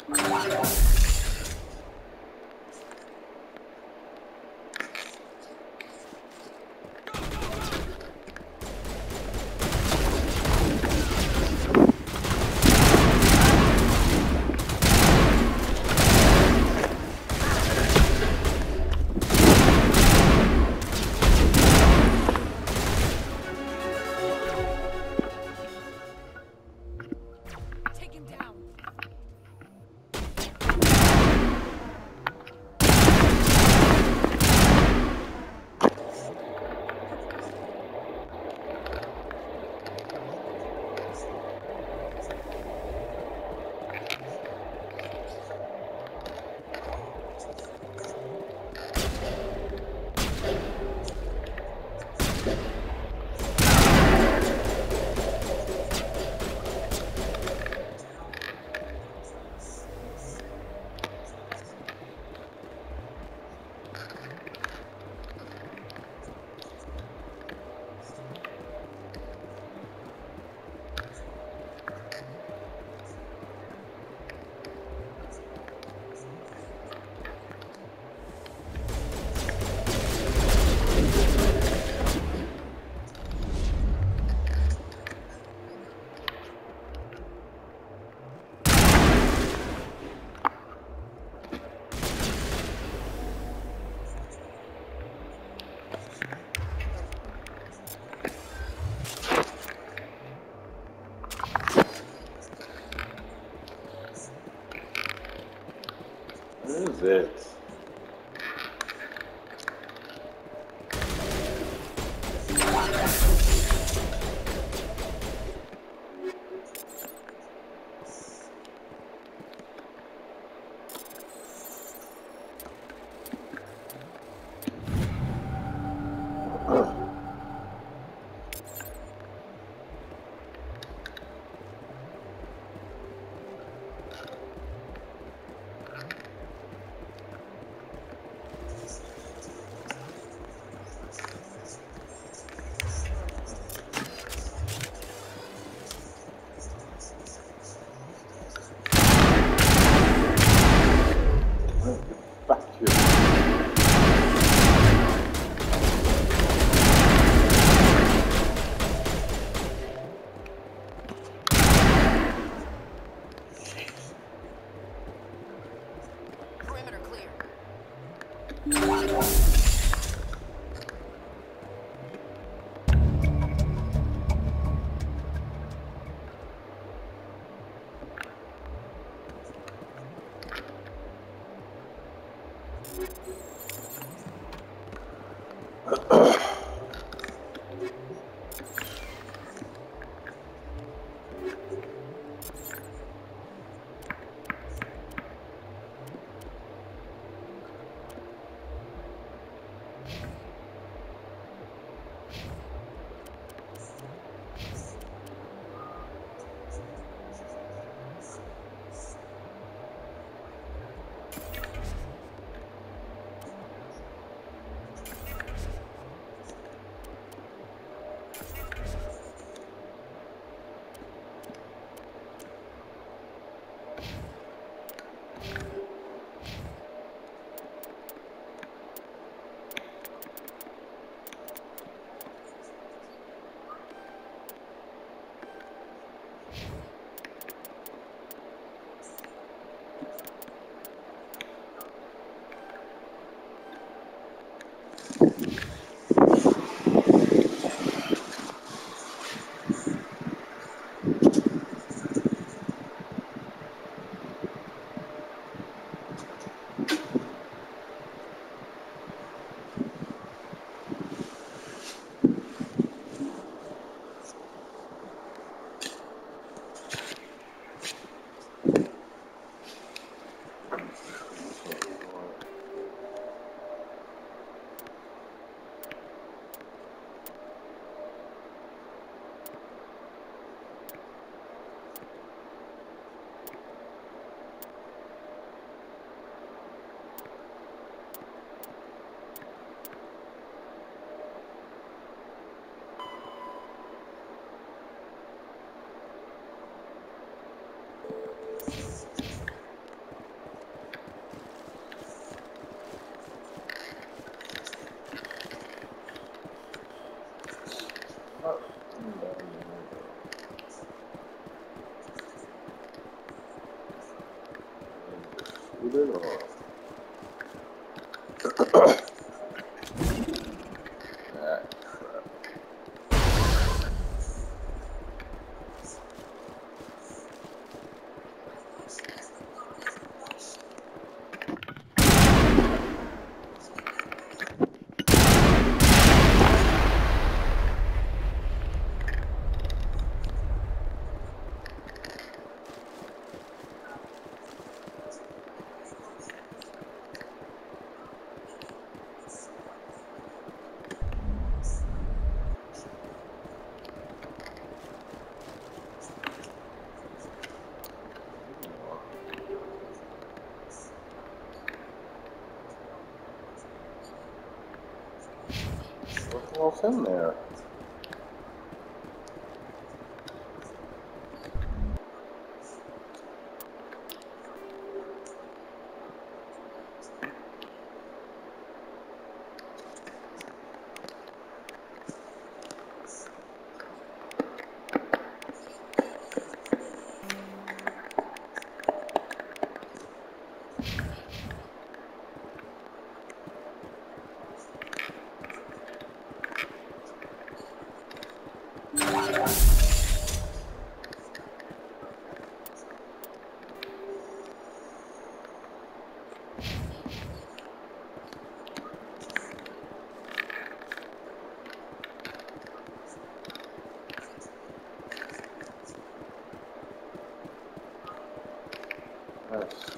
What is it? Fuck you. Perimeter clear. it or? Ah, crap. Nothing else in there. That's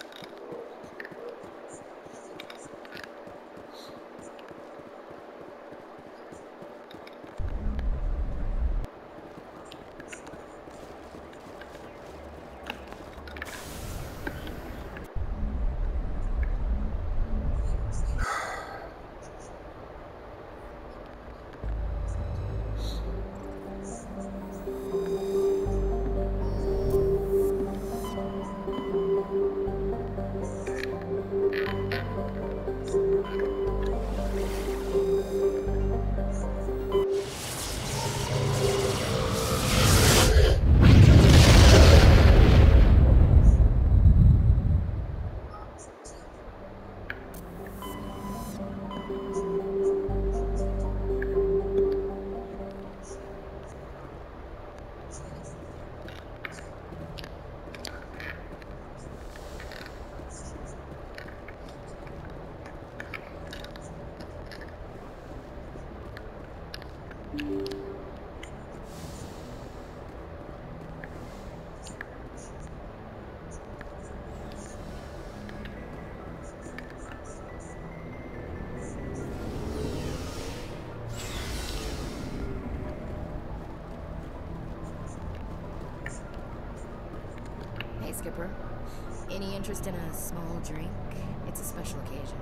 Hey, Skipper. Any interest in a small drink? It's a special occasion.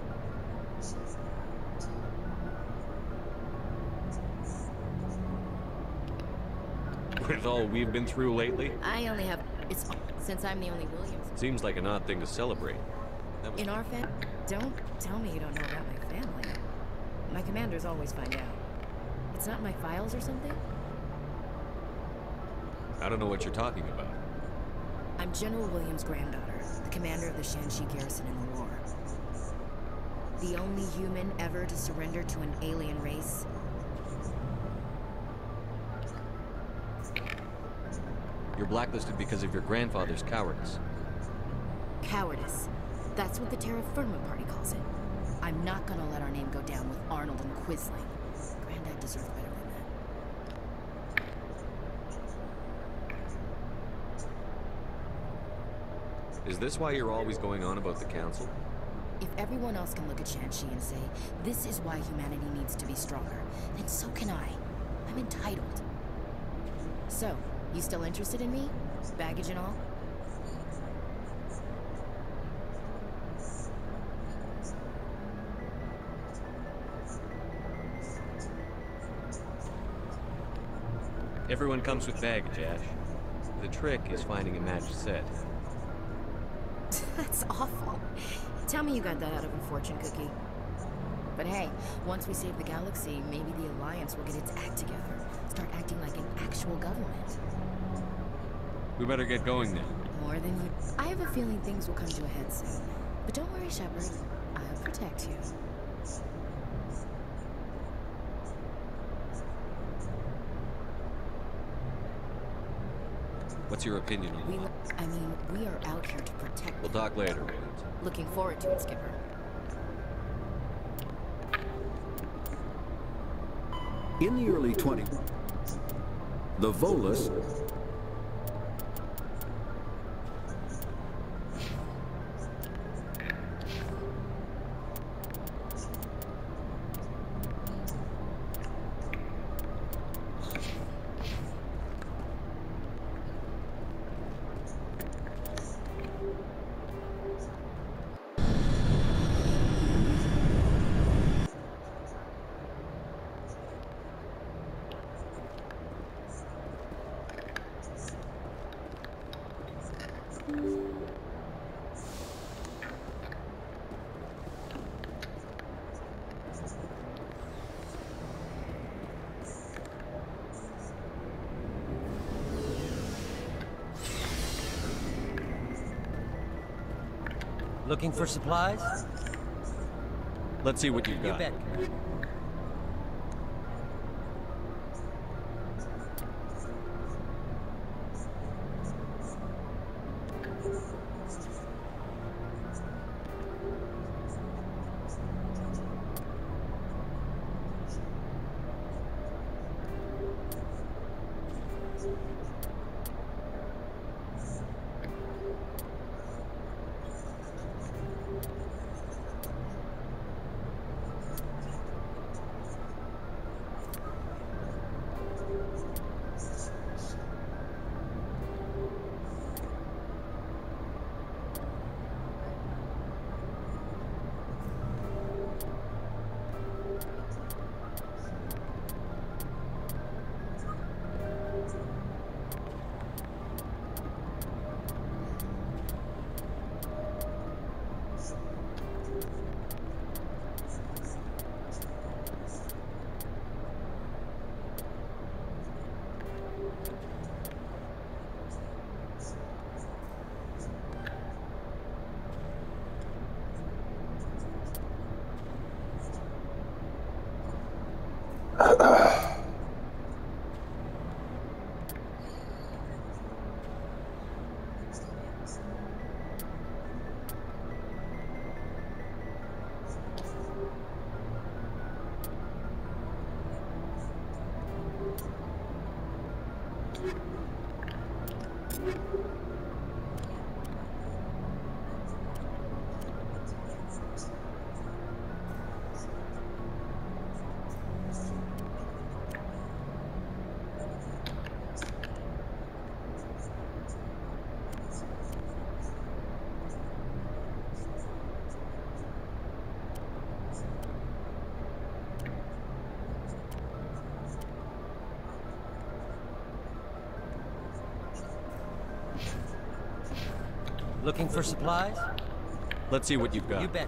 With all we've been through lately? I only have... It's since I'm the only Williams. Seems like an odd thing to celebrate. In our family? Don't tell me you don't know about my family. My commanders always find out. It's not in my files or something? I don't know what you're talking about. I'm General Williams' granddaughter, the commander of the Shanxi garrison in the war. The only human ever to surrender to an alien race. You're blacklisted because of your grandfather's cowardice. Cowardice. That's what the Terra Firma Party calls it. I'm not gonna let our name go down with Arnold and Quisling. Granddad deserves better than that. Is this why you're always going on about the council? If everyone else can look at Shanxi and say, this is why humanity needs to be stronger, then so can I. I'm entitled. So, you still interested in me? Baggage and all? Everyone comes with baggage, Ash. The trick is finding a matched set. That's awful. Tell me you got that out of a fortune cookie. But hey, once we save the galaxy, maybe the Alliance will get its act together. Start acting like an actual government. We better get going then. More than you... I have a feeling things will come to a head soon. But don't worry, Shepard. I'll protect you. What's your opinion on that? We are out here to protect... We'll talk later, man. Looking forward to it, Skipper. In the early 20s, the Volus Looking for supplies? Let's see what you've You got. bet. Looking for supplies? Let's see what you've got. You bet.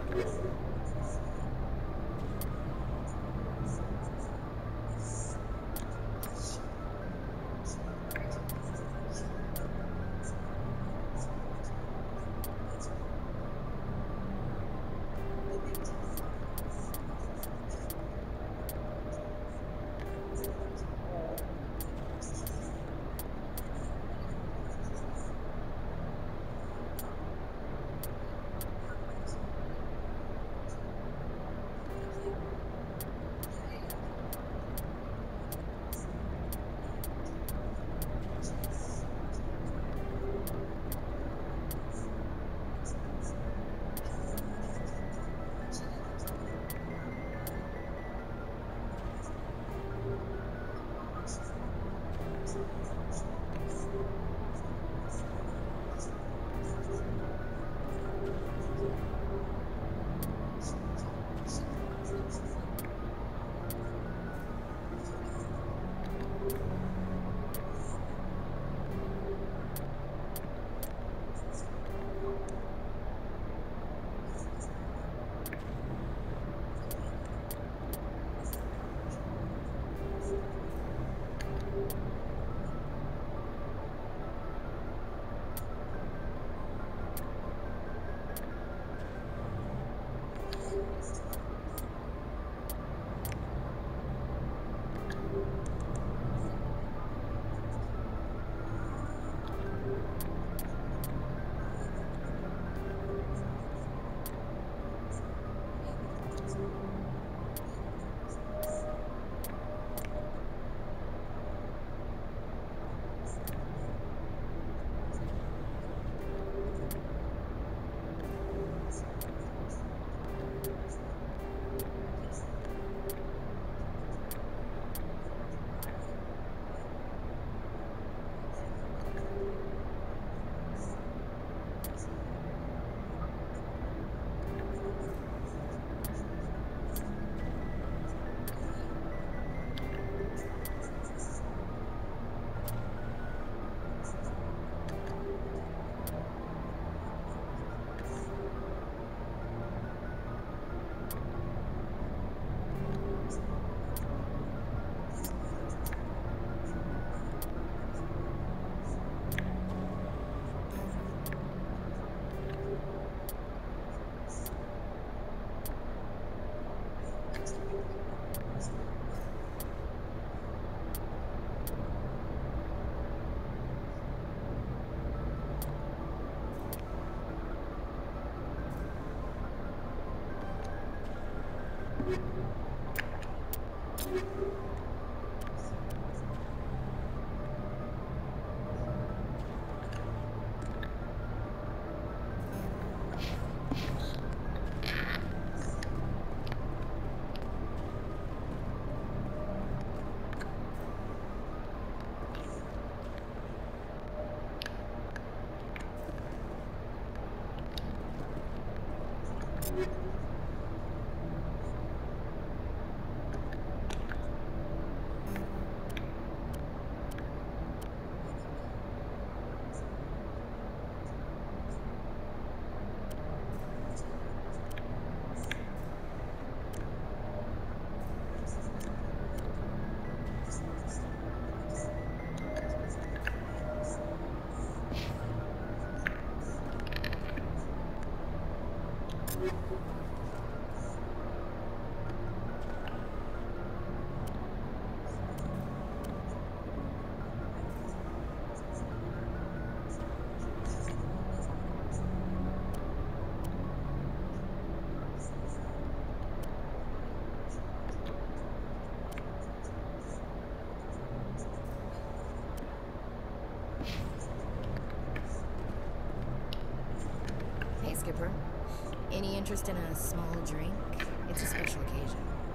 Hey, Skipper. Any interest in a small drink? It's a special occasion.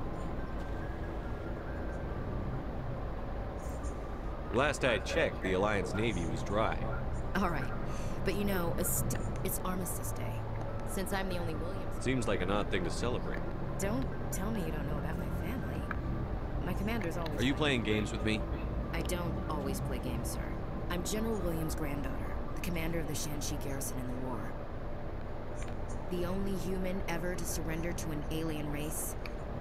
Last I checked, the Alliance Navy was dry. All right. But you know, it's Armistice Day. Since I'm the only Williams... Seems like an odd thing to celebrate. Don't tell me you don't know about my family. My commander's always... Are you playing games with me? I don't always play games, sir. I'm General Williams' granddaughter, the commander of the Shanxi garrison in the war. The only human ever to surrender to an alien race.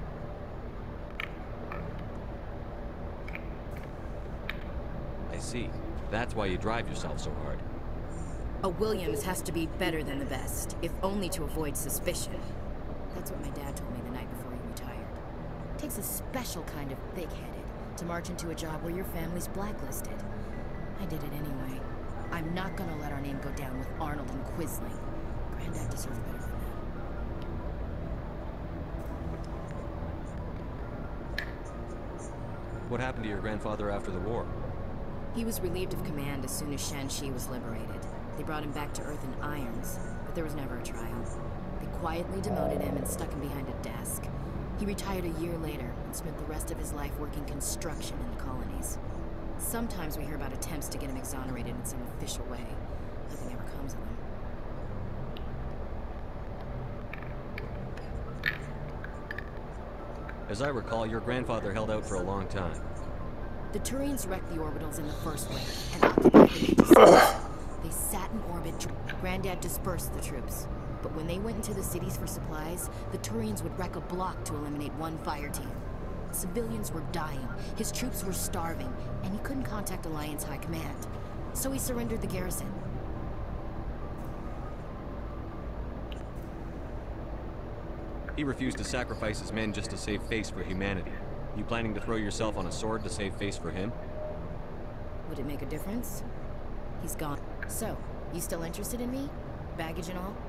I see. That's why you drive yourself so hard. A Williams has to be better than the best, if only to avoid suspicion. That's what my dad told me the night before he retired. It takes a special kind of thick-headed to march into a job where your family's blacklisted. I did it anyway. I'm not gonna let our name go down with Arnold and Quisling. Granddad deserved better than that. What happened to your grandfather after the war? He was relieved of command as soon as Shanxi was liberated. They brought him back to Earth in irons, but there was never a trial. They quietly demoted him and stuck him behind a desk. He retired a year later and spent the rest of his life working construction in the colonies. Sometimes we hear about attempts to get him exonerated in some official way. Nothing ever comes of them. As I recall, your grandfather held out for a long time. The Turians wrecked the orbitals in the first wave and occupied the major cities. They sat in orbit. Granddad dispersed the troops. But when they went into the cities for supplies, the Turians would wreck a block to eliminate one fire team. Civilians were dying, his troops were starving, and he couldn't contact Alliance High Command. So he surrendered the garrison. He refused to sacrifice his men just to save face for humanity. You planning to throw yourself on a sword to save face for him? Would it make a difference? He's gone. So, you still interested in me? Baggage and all?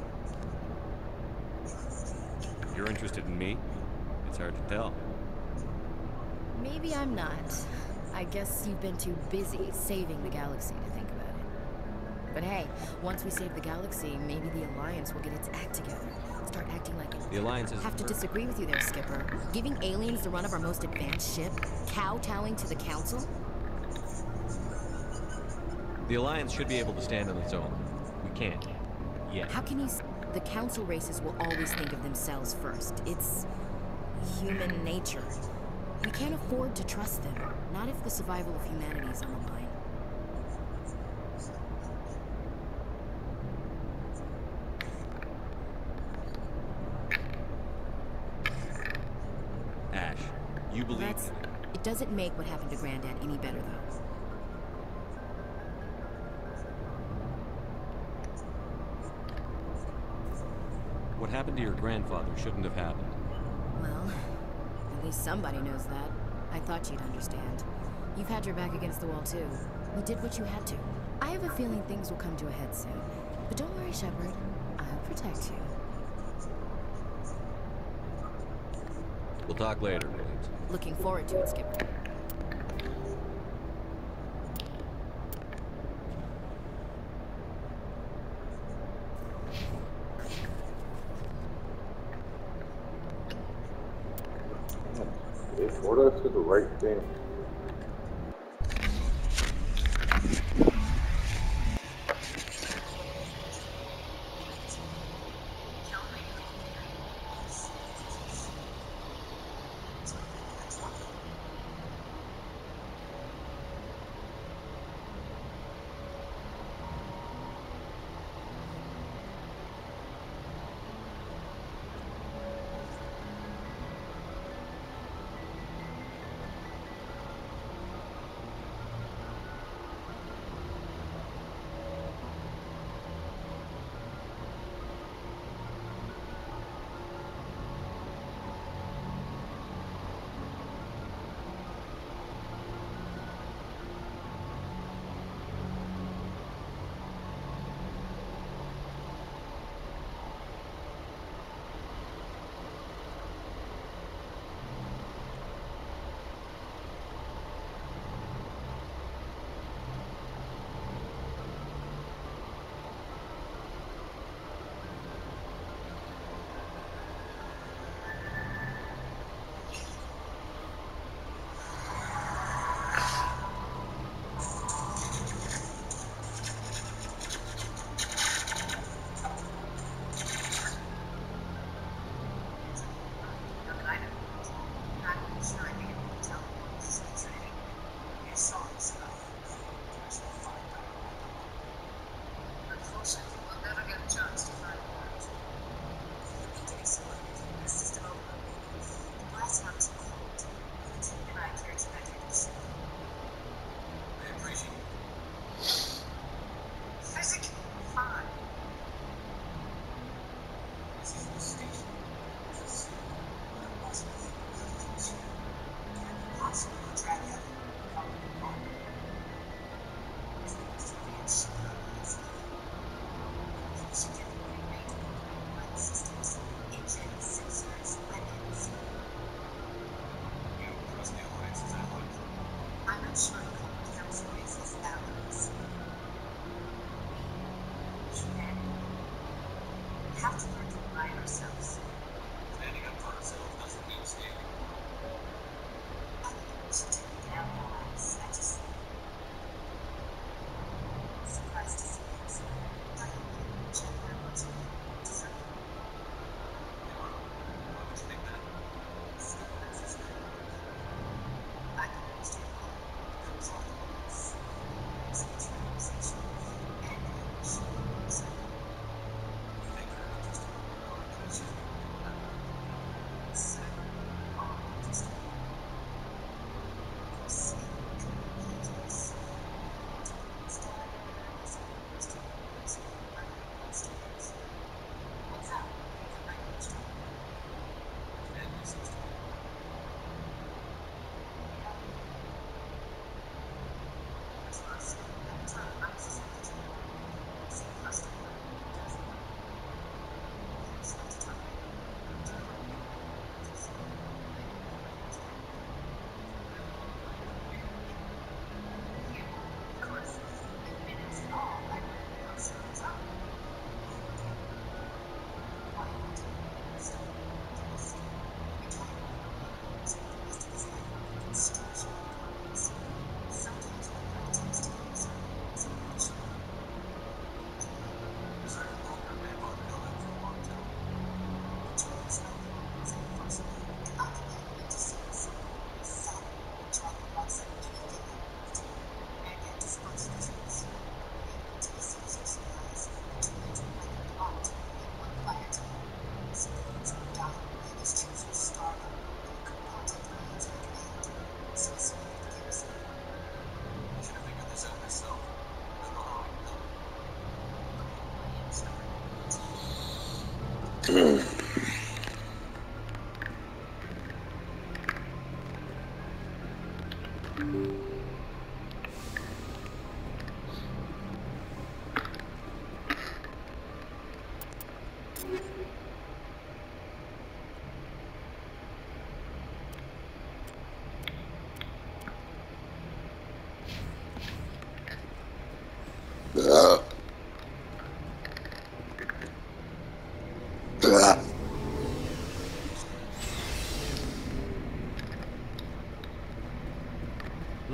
You're interested in me? It's hard to tell. Maybe I'm not. I guess you've been too busy saving the galaxy to think about it. But hey, once we save the galaxy, maybe the Alliance will get its act together. Start acting like it. The Alliance is... Have to disagree with you there, Skipper. Giving aliens the run of our most advanced ship? Kowtowing to the Council? The Alliance should be able to stand on its own. We can't. Yet. How can you... The Council races will always think of themselves first. It's... human nature. We can't afford to trust them. Not if the survival of humanity is on the line. Ash, you believe... It doesn't make what happened to Granddad any better, though. What happened to your grandfather shouldn't have happened. Well, at least somebody knows that. I thought you'd understand. You've had your back against the wall, too. You did what you had to. I have a feeling things will come to a head soon. But don't worry, Shepard. I'll protect you. We'll talk later. Looking forward to it, Skipper. They forced us to the right thing.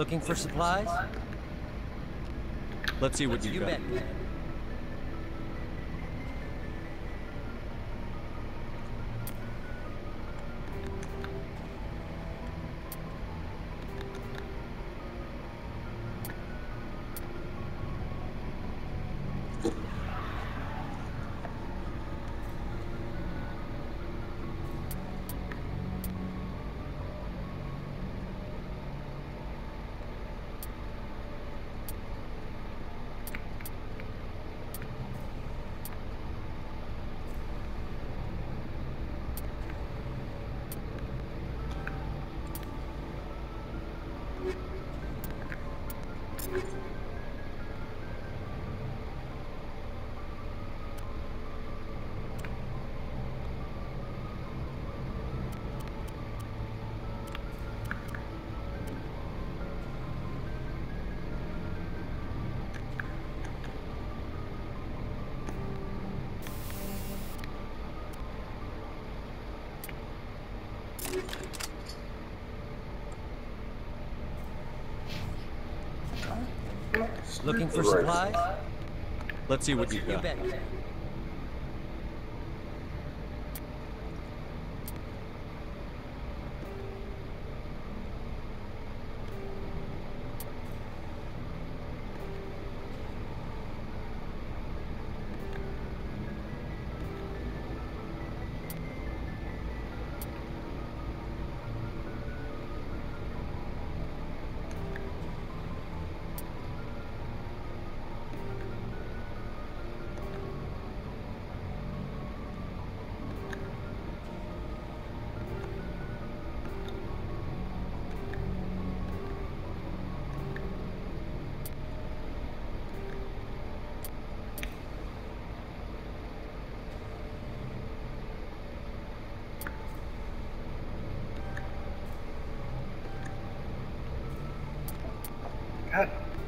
Looking for supplies? Let's see what You you've got. bet. Looking for supplies? Let's see what you've You got. bet. God.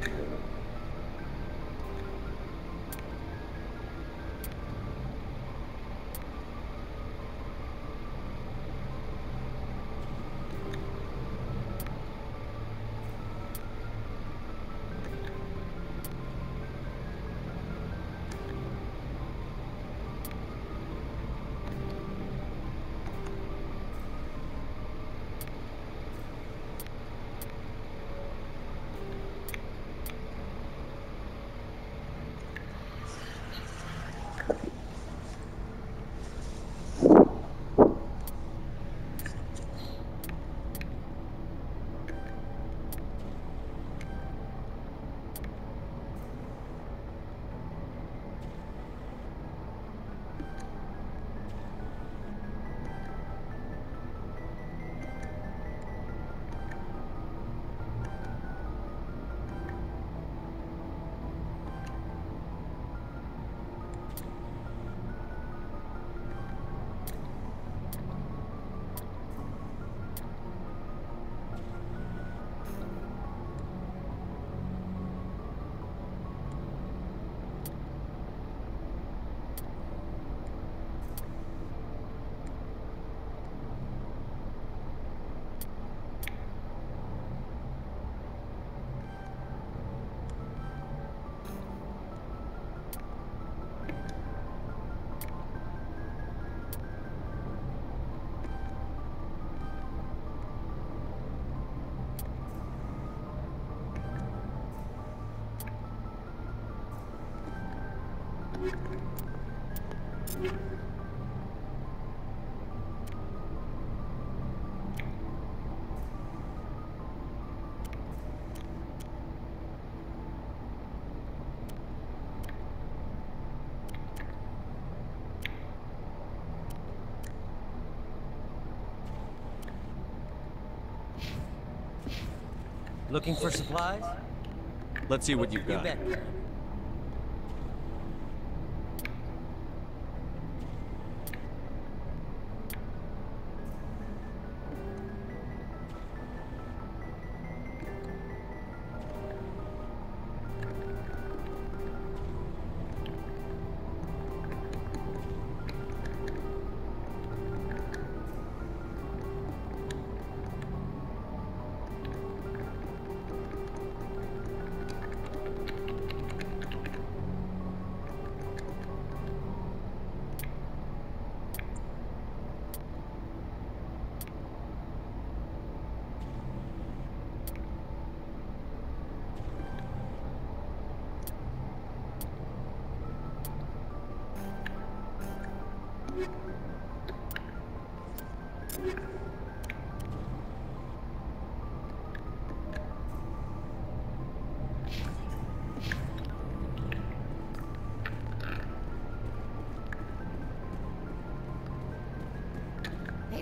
Looking for supplies? Let's see what you've You got. bet.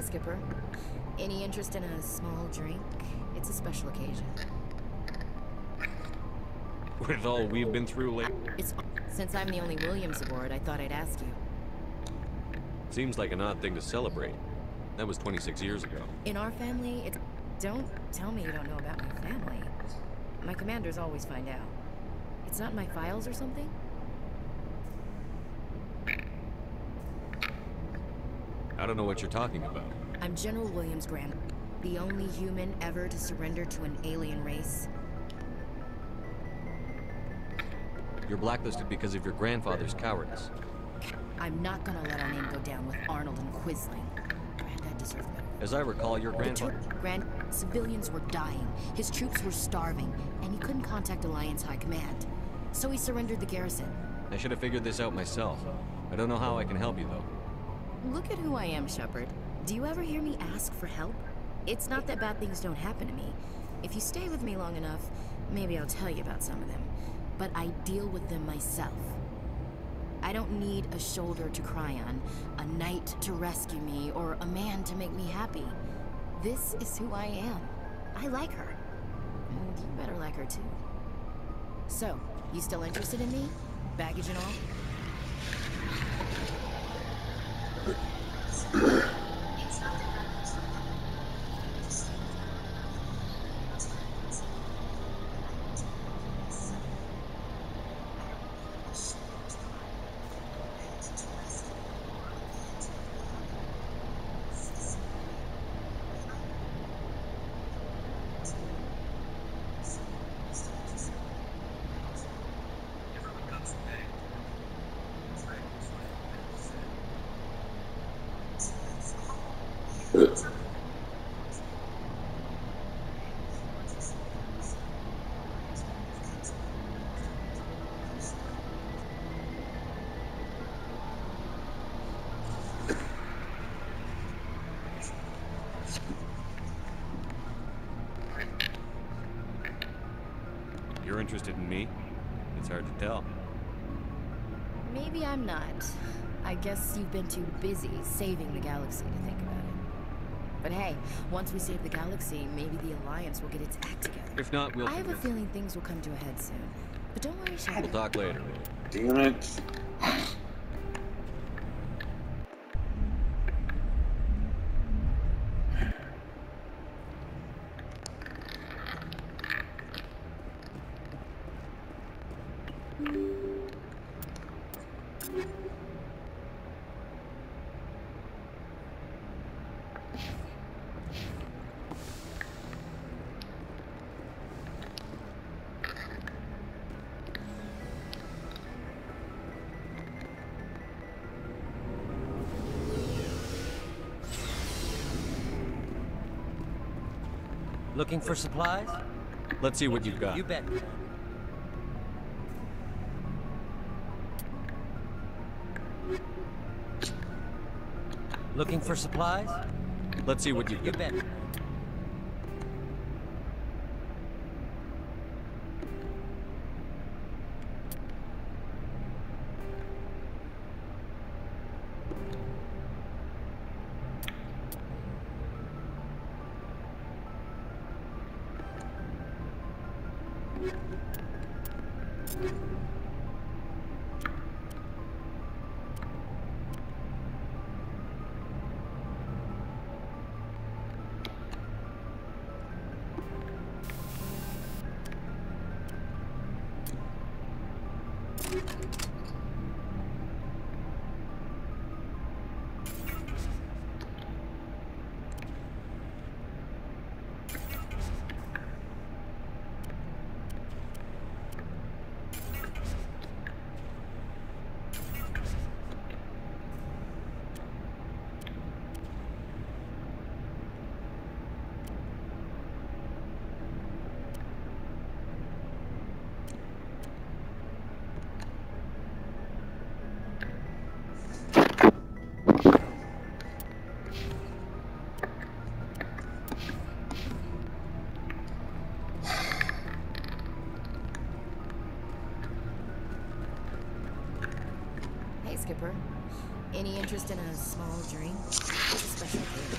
Hey, Skipper. Any interest in a small drink? It's a special occasion. With all we've been through lately, Since I'm the only Williams aboard, I thought I'd ask you. seems like an odd thing to celebrate. That was 26 years ago. In our family, it's... Don't tell me you don't know about my family. My commanders always find out. It's not in my files or something? I don't know what you're talking about. I'm General Williams' grand... The only human ever to surrender to an alien race. You're blacklisted because of your grandfather's cowardice. I'm not gonna let our name go down with Arnold and Quisling. Granddad deserved better. As I recall, your grandfather... Civilians were dying, his troops were starving, and he couldn't contact Alliance High Command. So he surrendered the garrison. I should have figured this out myself. I don't know how I can help you, though. Look at who I am, Shepard. Do you ever hear me ask for help? It's not that bad things don't happen to me. If you stay with me long enough, maybe I'll tell you about some of them. But I deal with them myself. I don't need a shoulder to cry on, a knight to rescue me, or a man to make me happy. This is who I am. I like her. And you better like her too. So, you still interested in me? Baggage and all? You're interested in me? It's hard to tell. Maybe I'm not. I guess you've been too busy saving the galaxy to think about it. But hey, once we save the galaxy, maybe the Alliance will get its act together. If not, we'll... I have a feeling things will come to a head soon. But don't worry, Shepard. We'll talk later. Damn it. Looking for supplies? Let's see what you've got. You bet. Looking for supplies? Let's see what you've You got. bet. Hey, Skipper. Any interest in a small drink? It's a special day.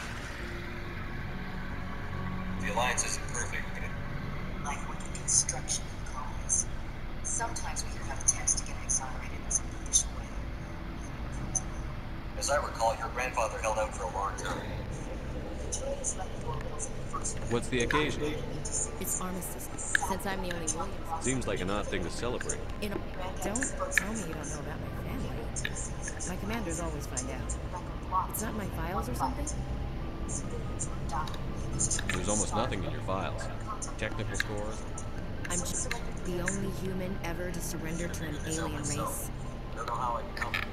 The Alliance isn't perfect, but Like working construction in colonies. Sometimes we hear how attempts to get exonerated in some official way. as I recall, your grandfather held out for a long time. Julius left the Orwells in the first place. What's the occasion? It's armistice. Since I'm the only Williams. Seems like an odd thing to celebrate. You know, don't tell me you don't know about my family. My commanders always find out. It's not in my files or something? There's almost nothing in your files. Technical scores. I'm just the only human ever to surrender to an alien race. Don't know how I can help.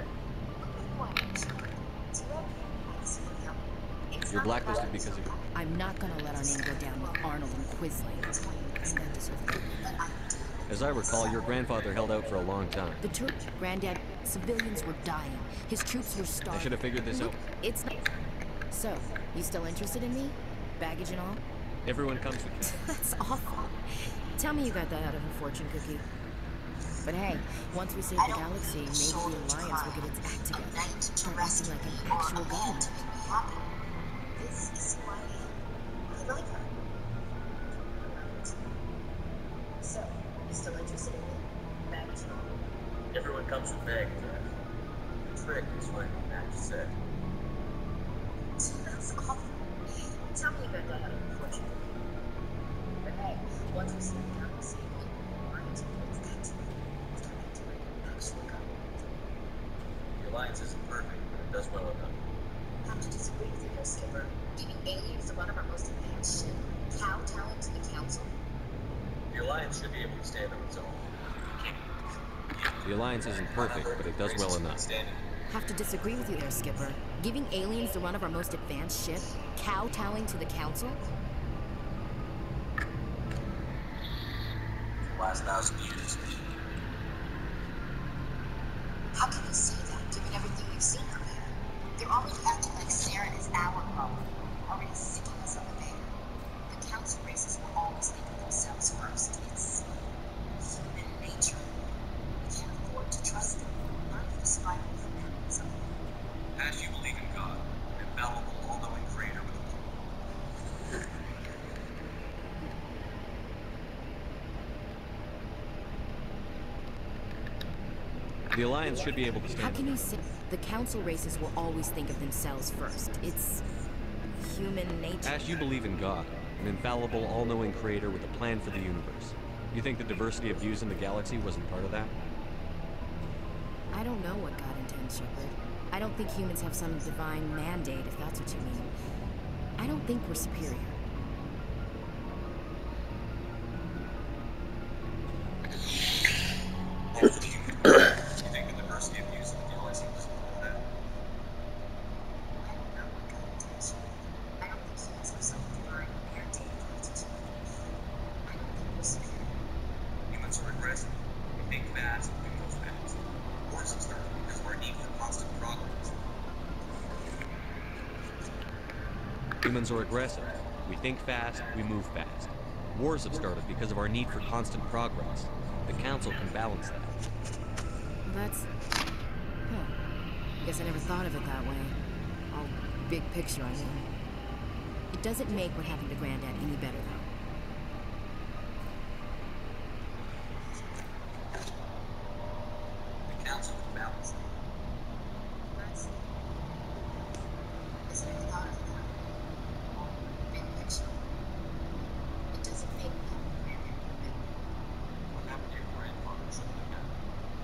You're blacklisted because of your... I'm not gonna let our name go down with Arnold and Quisling. And that deserves it. As I recall, your grandfather held out for a long time. The Turk, Granddad, civilians were dying. His troops were I starving. should have figured this out. It's not. So, you still interested in me? Baggage and all? Everyone comes with you. That's awful. Tell me you got that out of a fortune cookie. But hey, once we save the galaxy, maybe the Alliance will get its act together. Start acting like an actual government. This is why I like her. So, you still interested in me? Baggage and all? Everyone comes with baggage. The trick is what Max said. That's awful. Tell me you got that out of a fortune cookie. But hey, once we save the galaxy, Alliance will get its act together. Start acting like an actual government. The Alliance isn't perfect, but it does well enough. Have to disagree with you there, Skipper. Giving aliens to one of our most advanced ship, kowtowing to the Council. The Alliance should be able to stand on its own. The Alliance isn't perfect, but it does well enough. Have to disagree with you there, Skipper. Giving aliens the run of our most advanced ship, kowtowing to the Council? The last 1,000 years. How can you say that, given everything we've seen from here? They're already acting like Saren is our problem, already sicking us on the bait. The Council races will always think of themselves first. It's human nature. We can't afford to trust them, not if we spiral from them. So, As you believe in God, an infallible, all-knowing creator with a plan. The Alliance should be able to stand. How can you say the Council races will always think of themselves first? It's human nature. Ash, you believe in God, an infallible, all-knowing creator with a plan for the universe. You think the diversity of views in the galaxy wasn't part of that? I don't know what God intends, Shepard. I don't think humans have some divine mandate, if that's what you mean. I don't think we're superior. You think the diversity of views in the galaxy wasn't part of that? I don't know what God intends. I don't think humans have some divine mandate for us to. I don't think we're superior. Humans are aggressive. We think fast, we move fast. Wars have started because of our need for constant progress. Humans are aggressive. We think fast, we move fast. Wars have started because of our need for constant progress. The Council can balance that. That's... Huh. Guess I never thought of it that way. All big picture, I mean. It doesn't make what happened to Granddad any better, though. The Council can balance that. That's. Guess I never thought of it that way. Big picture. It doesn't make me mandate any better. What happened to your grandfather shouldn't have happened.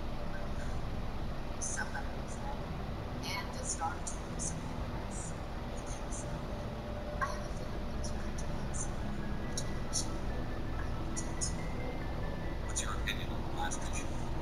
Somebody was that. And the Star told him something else. I have a feeling things will come to heads. Determination. I intend to. What's your opinion on the last mission?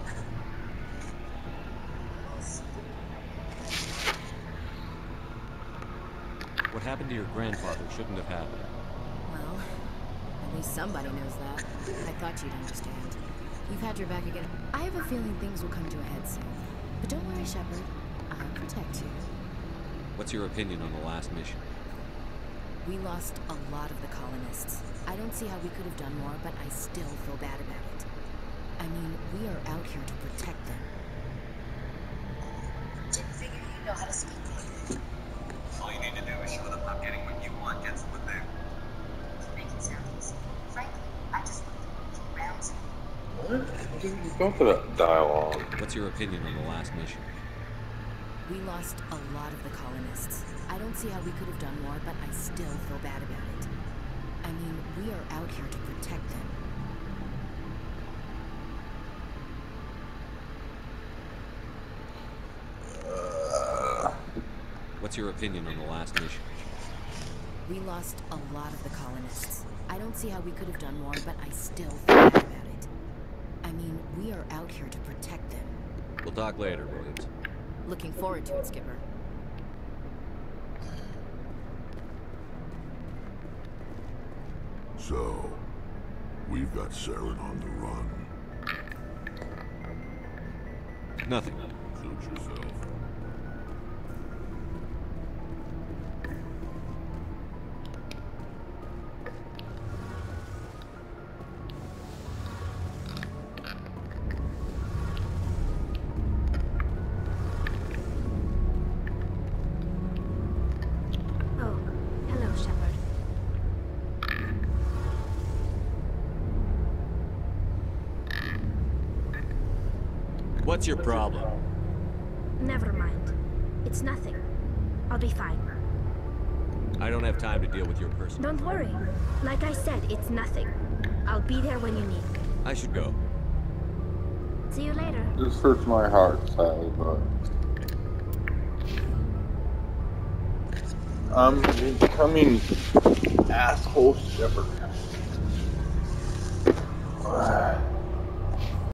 What happened to your grandfather shouldn't have happened. Well, at least somebody knows that. I thought you'd understand. You've had your back again. I have a feeling things will come to a head soon. But don't worry, Shepard. I'll protect you. What's your opinion on the last mission? We lost a lot of the colonists. I don't see how we could have done more, but I still feel bad about it. I mean, we are out here to protect them. Didn't figure you'd know how to speak native. All you need to do is show them how getting what you want gets what they You make it sound easy. Frankly, I just want to keep rounds. What? Just go to that dialogue. What's your opinion on the last mission? We lost a lot of the colonists. I don't see how we could have done more, but I still feel bad about it. I mean, we are out here to protect them. What's your opinion on the last mission? We lost a lot of the colonists. I don't see how we could have done more, but I still feel bad about it. I mean, we are out here to protect them. We'll talk later, Williams. Looking forward to it, Skipper. So, we've got Saren on the run. Nothing. Suit yourself. Oh, hello, Shepard. What's your problem? Never mind. It's nothing. I'll be fine. I don't have time to deal with your personal... Don't worry. Like I said, it's nothing. I'll be there when you need me. I should go. See you later. This hurts my heart, Sally, but I'm becoming asshole shepherd.